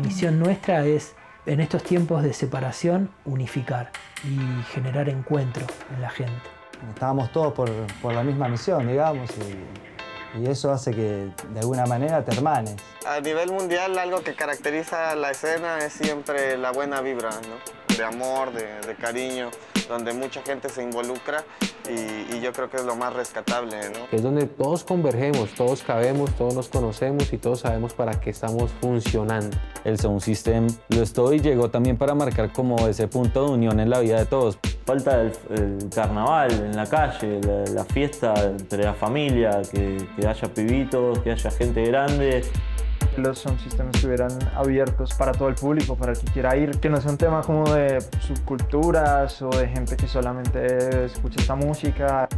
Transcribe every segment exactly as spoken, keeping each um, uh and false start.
misión nuestra es, en estos tiempos de separación, unificar y generar encuentro en la gente. Estábamos todos por, por la misma misión, digamos, y, y eso hace que de alguna manera te hermanes. A nivel mundial, algo que caracteriza la escena es siempre la buena vibra, ¿no? De amor, de, de cariño, donde mucha gente se involucra y, y yo creo que es lo más rescatable, ¿no? Es donde todos convergemos, todos cabemos, todos nos conocemos y todos sabemos para qué estamos funcionando. El Sound System lo estoy y llegó también para marcar como ese punto de unión en la vida de todos. Falta el, el carnaval en la calle, la, la fiesta entre la familia, que, que haya pibitos, que haya gente grande. Los sound systems estuvieran abiertos para todo el público, para el que quiera ir, que no sea un tema como de subculturas o de gente que solamente escucha esta música.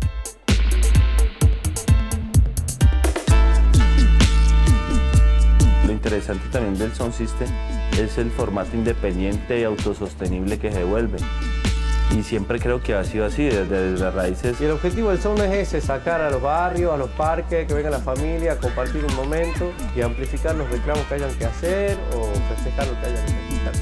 Lo interesante también del sound system es el formato independiente y autosostenible que se vuelve. Y siempre creo que ha sido así, desde, desde las raíces. Y el objetivo del sound es ese, sacar a los barrios, a los parques, que venga la familia, compartir un momento y amplificar los reclamos que hayan que hacer o festejar lo que hayan que festejar.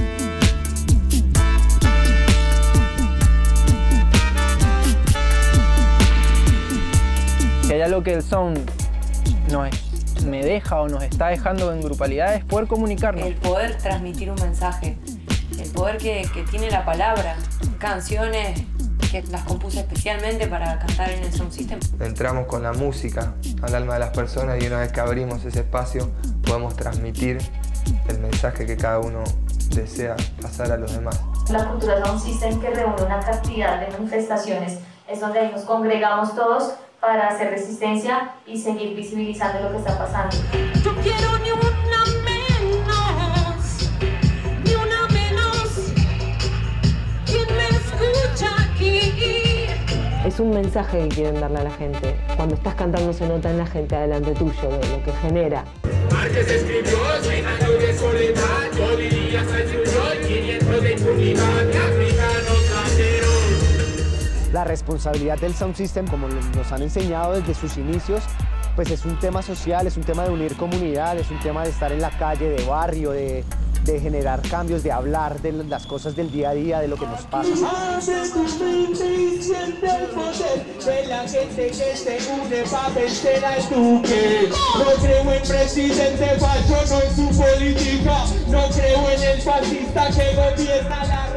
Si hay algo que el sound nos, me deja o nos está dejando en grupalidad es poder comunicarnos. El poder transmitir un mensaje, el poder que, que tiene la palabra. Canciones que las compuse especialmente para cantar en el Sound System. Entramos con la música al alma de las personas y una vez que abrimos ese espacio podemos transmitir el mensaje que cada uno desea pasar a los demás. La cultura Sound System, que reúne una cantidad de manifestaciones, es donde ahí nos congregamos todos para hacer resistencia y seguir visibilizando lo que está pasando. Yo quiero ni una menos, ni una menos. ¿Quién me escucha aquí? Es un mensaje que quieren darle a la gente. Cuando estás cantando se nota en la gente adelante tuyo, de lo que genera. Márquez escribió, cien años de soledad, yo diría San quinientos de impunidad, de africanos trajeron. La responsabilidad del Sound System, como nos han enseñado desde sus inicios, pues es un tema social, es un tema de unir comunidad, es un tema de estar en la calle, de barrio, de, de generar cambios, de hablar de las cosas del día a día, de lo que nos pasa. Haces tu mente y siente el poder de la gente que se une para vencer al duque. No creo en presidente falso, no en su política, no creo en el fascista que gobierna la